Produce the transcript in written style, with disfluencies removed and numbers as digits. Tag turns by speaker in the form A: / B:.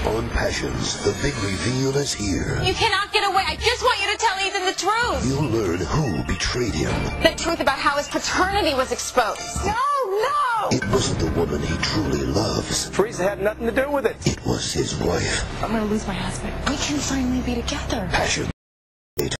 A: On Passions, the big reveal is here.
B: You cannot get away. I just want you to tell Ethan the truth.
A: You'll learn who betrayed him.
B: The truth about how his paternity was exposed. No!
A: It wasn't the woman he truly loves.
C: Teresa had nothing to do with it.
A: It was his wife.
B: I'm gonna lose my husband. We can finally be together.
A: Passion.